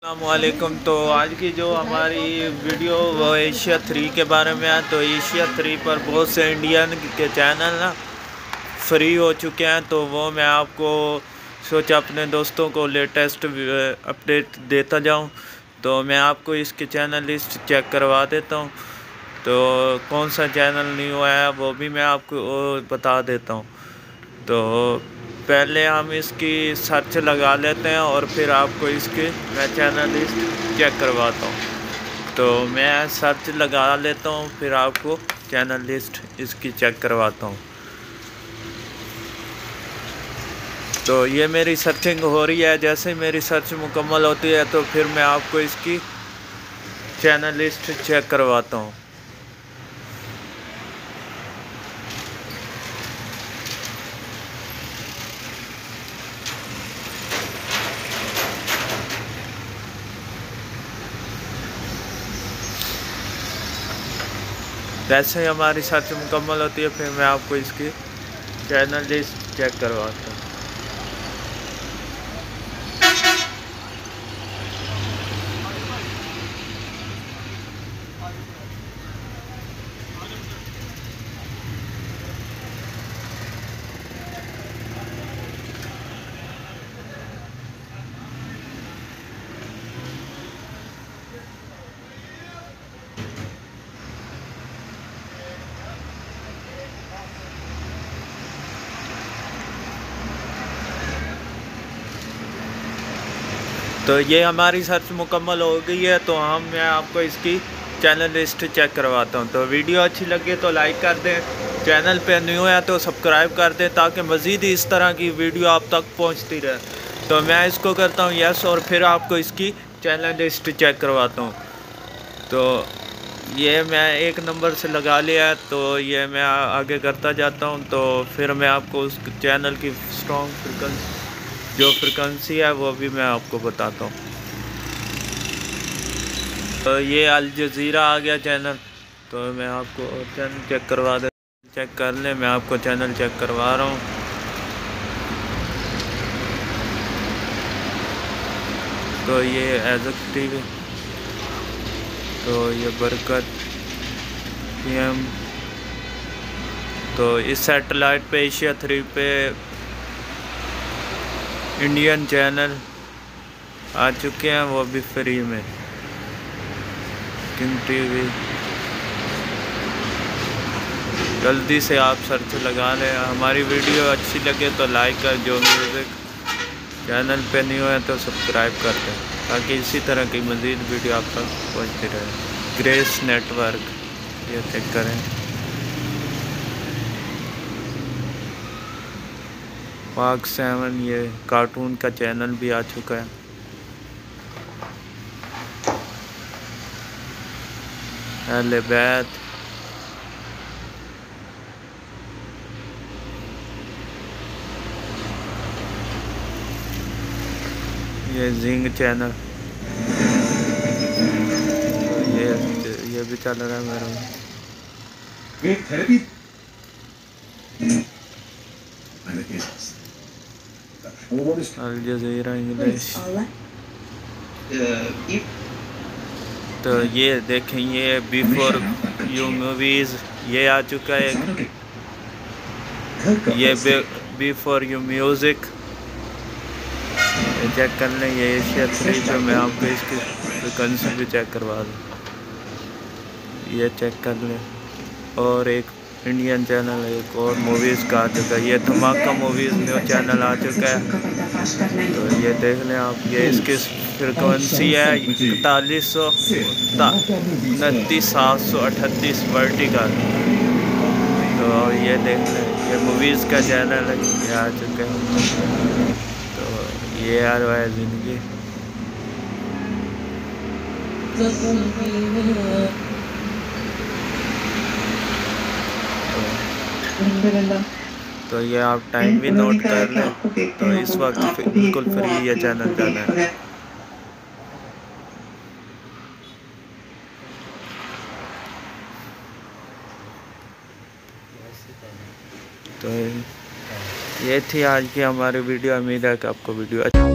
अस्सलामुअलैकुम। तो आज की जो हमारी वीडियो वो एशिया 3 के बारे में है। तो एशिया 3 पर बहुत से इंडियन के चैनल ना फ्री हो चुके हैं, तो वो मैं आपको सोचा अपने दोस्तों को लेटेस्ट अपडेट देता जाऊं। तो मैं आपको इसके चैनल लिस्ट चेक करवा देता हूं। तो कौन सा चैनल न्यू है वो भी मैं आपको बता देता हूं। तो पहले हम इसकी सर्च लगा लेते हैं और फिर आपको इसकी मैं चैनल लिस्ट चेक करवाता हूँ। तो मैं सर्च लगा लेता हूँ, फिर आपको चैनल लिस्ट इसकी चेक करवाता हूँ। तो ये मेरी सर्चिंग हो रही है। जैसे मेरी सर्च मुकम्मल होती है तो फिर मैं आपको इसकी चैनल लिस्ट चेक करवाता हूँ। जैसे ही हमारी सर्च मुकम्मल होती है फिर मैं आपको इसकी चैनल लिस्ट चेक करवाता हूँ। तो ये हमारी सर्च मुकम्मल हो गई है। तो मैं आपको इसकी चैनल लिस्ट चेक करवाता हूँ। तो वीडियो अच्छी लगे तो लाइक कर दें, चैनल पे न्यू है तो सब्सक्राइब कर दें ताकि मज़ीद इस तरह की वीडियो आप तक पहुँचती रहे। तो मैं इसको करता हूँ यस और फिर आपको इसकी चैनल लिस्ट चेक करवाता हूँ। तो ये मैं एक नंबर से लगा लिया है, तो ये मैं आगे करता जाता हूँ। तो फिर मैं आपको उस चैनल की स्ट्रॉन्ग फ्रिक्वेंसी है वो भी मैं आपको बताता हूँ। तो ये अल जज़ीरा आ गया चैनल। तो मैं आपको चैनल चेक करवा दे, चेक कर लें। मैं आपको चैनल चेक करवा रहा हूँ। तो ये एज़क टीवी, तो ये बरकत PM। तो इस सैटेलाइट पे एशिया 3 पे इंडियन चैनल आ चुके हैं, वो भी फ्री में। किंग टीवी, जल्दी से आप सर्च लगा लें। हमारी वीडियो अच्छी लगे तो लाइक कर, जो म्यूज़िक चैनल पे न्यू है तो सब्सक्राइब कर दें ताकि इसी तरह की मज़ीद वीडियो आप तक पहुँचती रहे। ग्रेस नेटवर्क, ये चेक करें। पाक 7, ये कार्टून का चैनल भी आ चुका है। अहले बैत, ये जिंग चैनल, ये भी चल रहा है मेरा। Al Jazeera English. तो ये देखें, ये बिफोर यू मूवीज़ ये आ चुका है। ये बिफोर यू म्यूज़िक चेक कर लें। ये एशिया 3 पे मैं आपको इसकी फ्रिक्वेंसी भी चेक करवा दूँ, ये चेक कर लें। और एक इंडियन चैनल, एक और मूवीज़ का आ चुका है। ये धमाका मूवीज़ न्यू चैनल आ चुका है। तो ये देख लें आप, ये इसकी फ्रिक्वेंसी है 4129,738 वर्टिकल। तो ये देख लें, ये मूवीज़ का चैनल है, ये आ चुका है। तो ये आ रहा है ज़िंदगी। तो ये आप टाइम भी नोट कर लें। तो इस वक्त बिल्कुल फ्री ये चैनल जाना है। तो ये थी आज की हमारी वीडियो। उम्मीद है कि आपको वीडियो